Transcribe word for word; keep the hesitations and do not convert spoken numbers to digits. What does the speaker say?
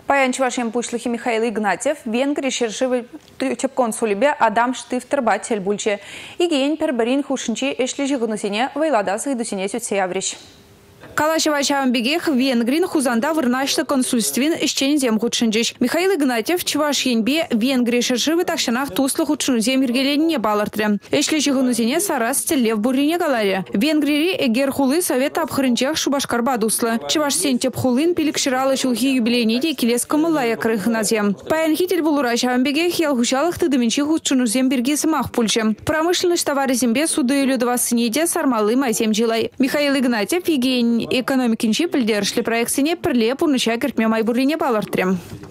Паян Чувашем пушлыхи Михаил Игнатьев, венгрий шершивый консулибе Адам Штифтер Батель Бульче. Игень пербарин хушинчи эшли жигунусине вайладас идусине сютсеяврищ. Калашева Чавамбегех Венгрин хузанда вырнашта консульствин ищен зем худшинчиш. Михаил Игнатьев Чуваш Янбе Венгрий шершивый такшанах туслы худшинузем иргеленне балартре. Эшли жигунусине сарас телев бурине галаре. Венгрии эгер хулы совета обхрынчах шубашкарба дуслы. Чуваш сентеп хулын пиликширалы шулхи юбилейниде килескому лаякрых назем. Паян хитель булура Чавамбегех ялхушалых тыдыминчи худшинузем бирги самах пульче. Промышленность товары зембе суды людова сниде сармалы майсем джилай. Михаил Игнатьев Евгений экономикинчи пильдершли проекцине перле пурныча кертме майбурине балартрем.